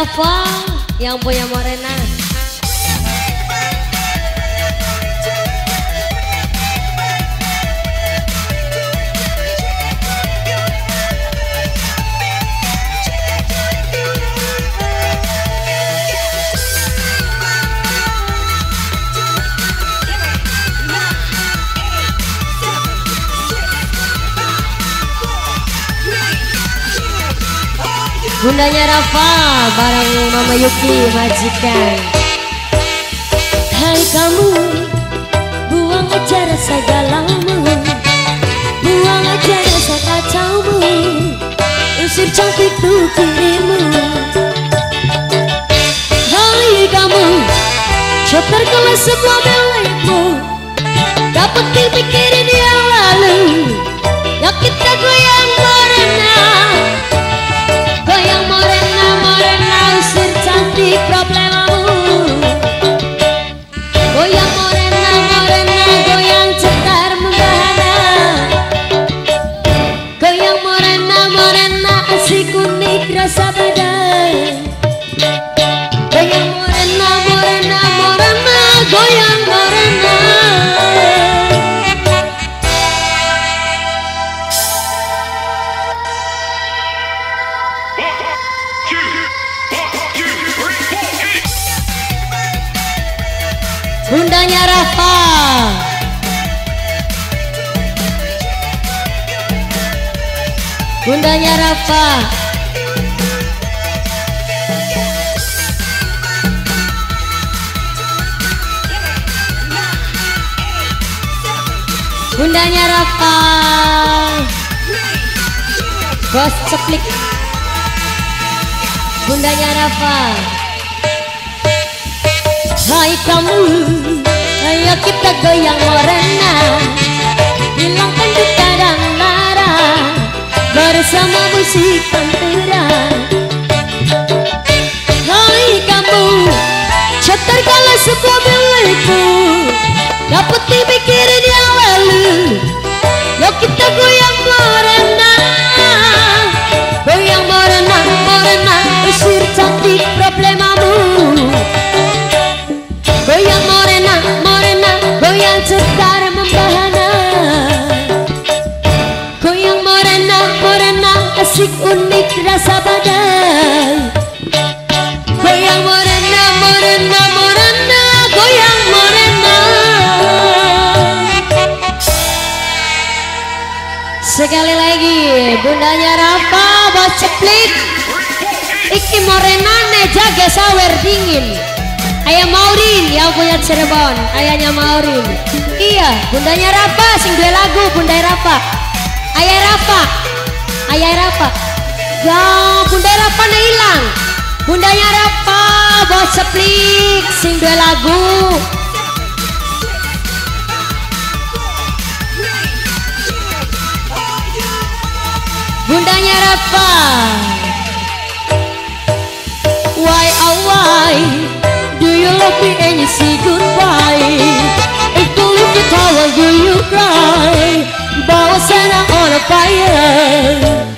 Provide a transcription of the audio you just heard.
Rafa yang punya Morena. Bundanya Rafa bareng Mama Yuki majikan. Hai kamu, buang aja rasa galaumu, buang aja rasa kacaumu, usir cantik tuh dirimu. Hai kamu, cetar kelas semua milikmu, dapat dipikirin yang lalu, yang kita goyang Morena. Goyang Morena, Morena, usir cantik problemamu. Goyang Morena, Morena, goyang cetar membahana. Goyang Morena, Morena, asik unik rasa badan. Goyang Morena, Morena, Morena, goyang Morena. Bundanya Rafa, bundanya Rafa, bundanya Rafa, bos ceplik, bundanya Rafa. Hai kamu, ayo kita goyang Morena, hilangkan duka dan lara bersama musik pantera. Hai kamu, cetar kalau sebuah milikmu, dapat dipikirin yang lalu. Yuk kita goyang Morena, goyang Morena, Morena, usir cantik problemamu. Goyang Morena, Morena, goyang cetar membahana. Goyang Morena, Morena, asik unik rasa badan. Goyang Morena, Morena, Morena, goyang Morena. Sekali lagi, bundanya Rafa, bos ceplik. Iki Morena nejaga sawer dingin. Ayah Maurin yang punya Cirebon, ayahnya Maurin. Iya, bundanya Rafa sing dua lagu, bunda Rafa. Ayah Rafa, ayah Rafa. Ya, bunda Rafa na hilang. Bundanya Rafa, bos ceplik sing dua lagu. Bundanya Rafa. Why oh why? Do you love me and you say goodbye? If you leave the tower, do you cry? Bawa sana on a fire.